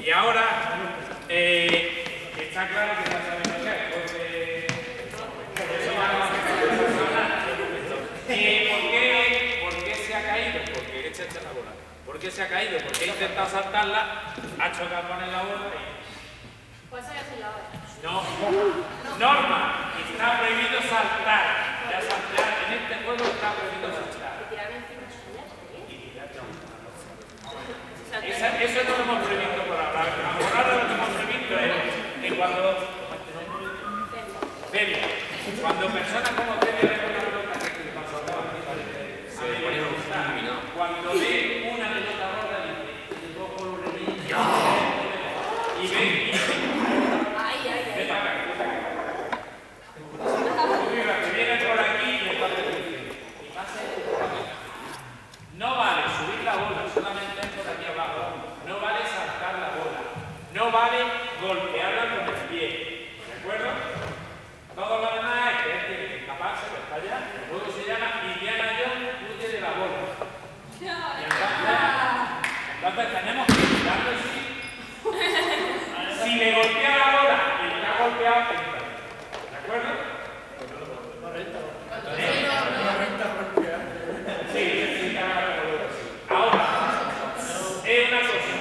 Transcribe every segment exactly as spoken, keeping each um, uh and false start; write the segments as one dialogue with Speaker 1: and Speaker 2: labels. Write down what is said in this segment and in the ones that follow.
Speaker 1: Y ahora, eh, está claro que ya sabemos lo que es, porque eso va a ¿Y por qué, por qué se ha caído? Porque echa esta la bola. ¿Por qué se ha caído? Porque he intentado saltarla, ha chocado con la bola y...
Speaker 2: Pues eso ya se la hora.
Speaker 1: No, norma, está prohibido saltar. Ya saltar, en este juego está prohibido saltar.
Speaker 2: Y tirar encima suya, ¿sí?
Speaker 1: Esa, eso no lo hemos previsto por ahora. Ahora lo que hemos previsto es que cuando... Feria. Cuando personas como Feria le ponen la pelota, que le pasó a mí, me gusta. Cuando ve una pelota rota, dice, cojo los remillos y ve y
Speaker 2: Ay, ay, ay.
Speaker 1: ve para acá, ve para acá. Que viene por aquí y el padre dice, y pase por aquí. No vale subir la bola, solamente por aquí abajo. No vale saltar la bola. No vale golpearla con el pie. ¿De acuerdo? Todo lo demás es que él tiene que escaparse, que está allá. El juego se llama Indiana Jones huye de la bola. Y entonces, entonces tenemos que tirarlo así. Si le golpea la bola y le ha golpeado, entra. ¿De acuerdo? Sí, sí, ahora, es una cosa.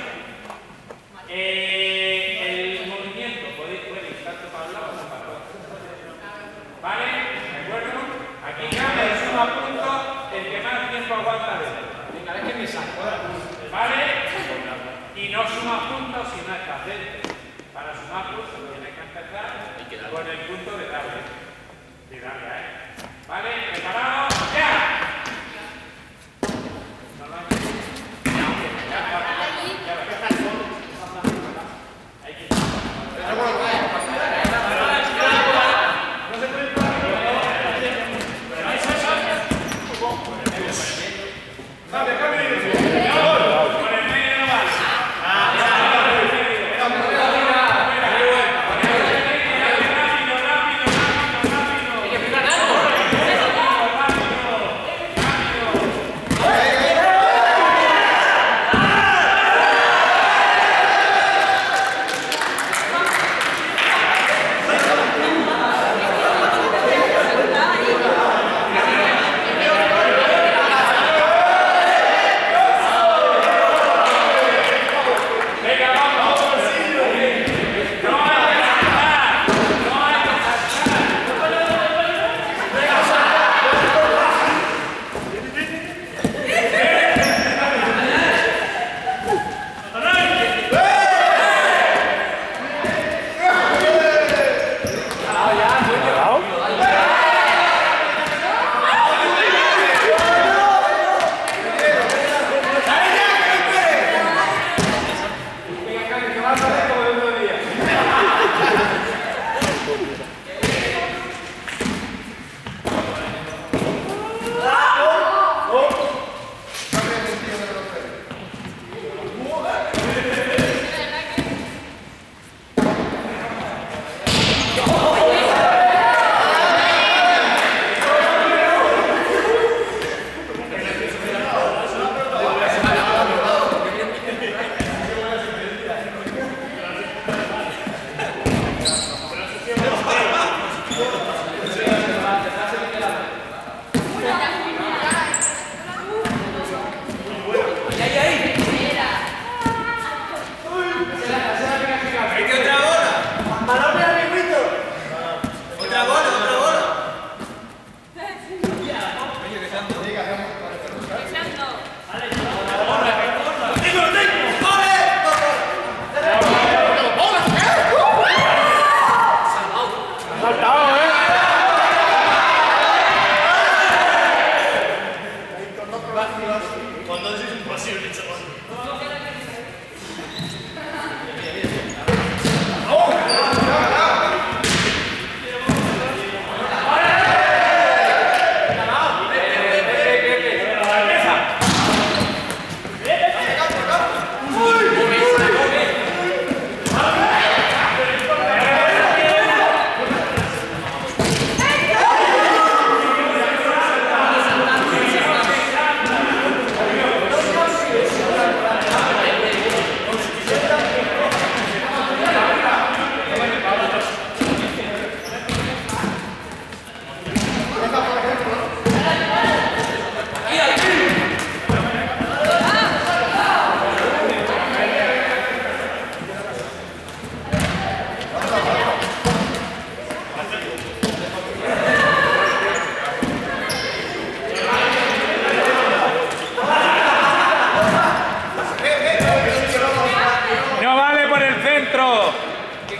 Speaker 1: Eh, el movimiento puede, puede ir tanto para un lado como para el otro. ¿Vale? ¿De acuerdo? Aquí gana y suma puntos el que más tiempo aguanta de él. Venga, es que me saco. ¿Vale? Y no suma puntos si no estás dentro. Para sumar puntos tienes que empezar con el punto de darle. De darle a él. ¿Vale? ¿Preparados? ¡Ya!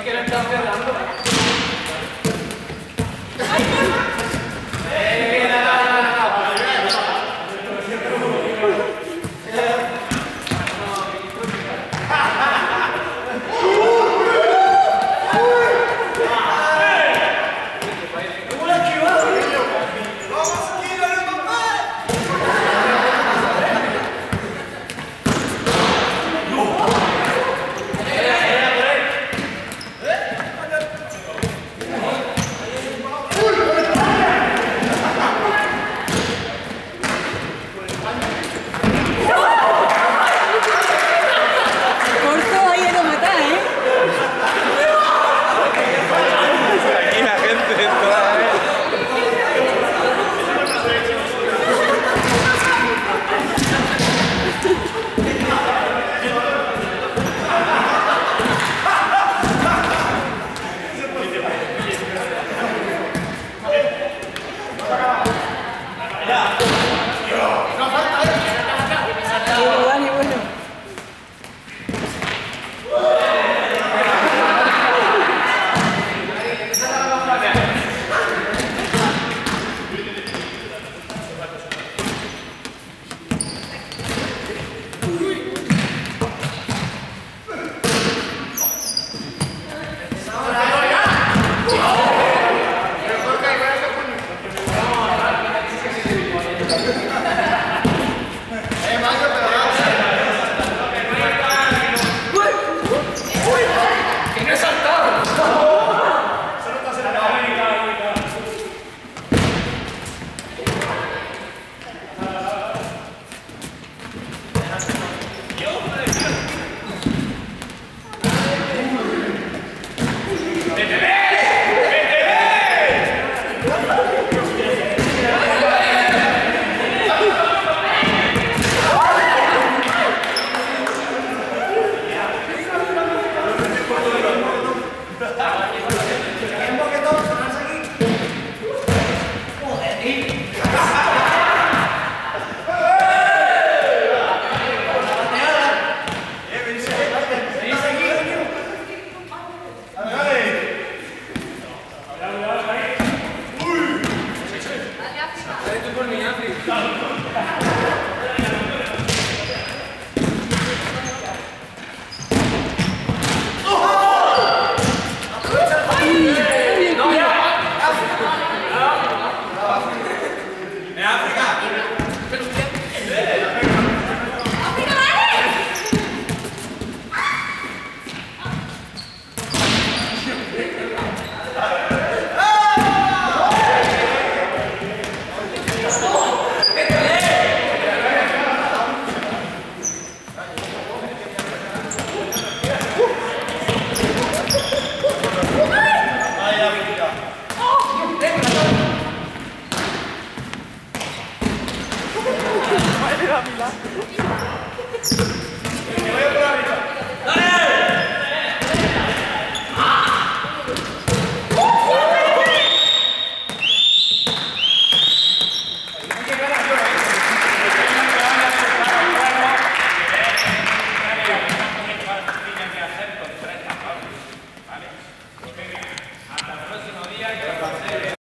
Speaker 3: Es que lo están cerrando.